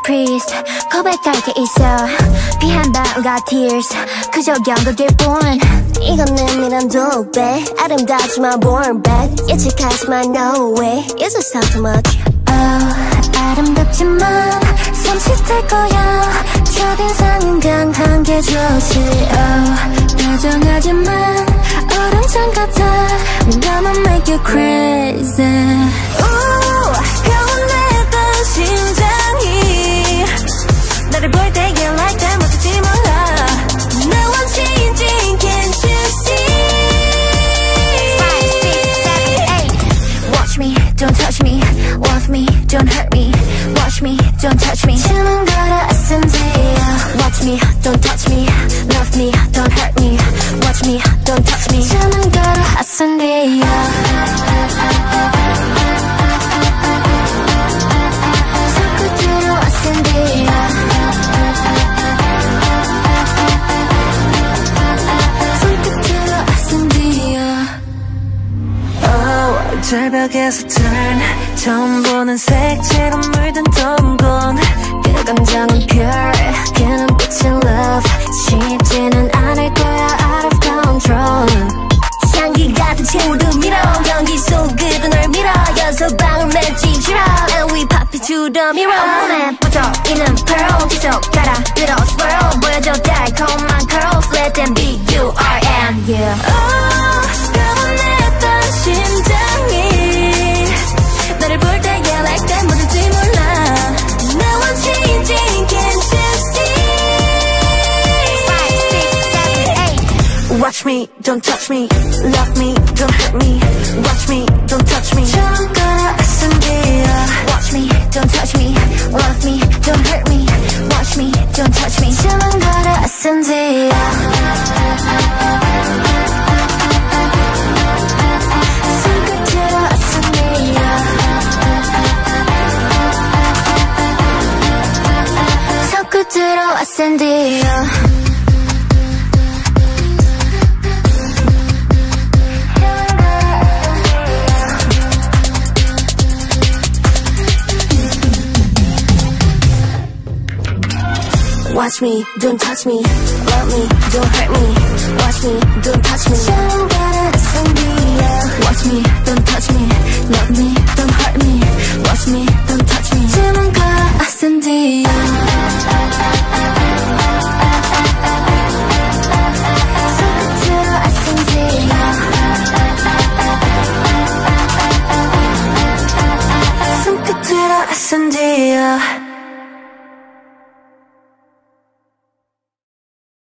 priest 고백할 게 있어 피 한 방울과 tears 그저 연극일 뿐 이건 내 미련도 배 아름답지만 born bad 예측하지만 no way It's just too much Oh 아름답지만 손짓할 거야 첫인상은 강한 게 좋지 Oh 다정하지만 얼음장 같아 Gonna make you crazy 가운데던 심장이 나를 볼 때 you like that 못하지 몰라 내 원시인지 can't you see 5, 6, 7, 8 Watch me, don't touch me Love me, don't hurt me Watch me, don't touch me 주는 거라 SND야 Watch me, don't touch me Love me, don't hurt me Watch me, don't touch me 주는 거라 SND야 절벽에서 turn 처음 보는 색채로 물든 동공 그 감정은 pure 그 눈빛은 love 쉽지는 않을 거야 out of control 향기 같은 채우도 밀어 연기 속으로 널 밀어 여섯 방울 맺지 줄어 And we pop it to the mirror 온몸에 뻗어있는 pearl 계속 따라 들어 swirl 보여줘 달콤한 curls Let them be you, I am you 가만했던 심장이 너를 볼 때 yeah like that 뭐든지 몰라 내 원시인지 can't you see 5, 6, 7, 8 Watch me, don't touch me Love me, don't hurt me Watch me, don't touch me 좋은 거라 SND야 Watch me, don't touch me Love me, don't hurt me Watch me, don't touch me 주는 거라 SND야 들어왔는데요 Watch me, don't touch me Love me, don't hurt me Watch me, don't touch me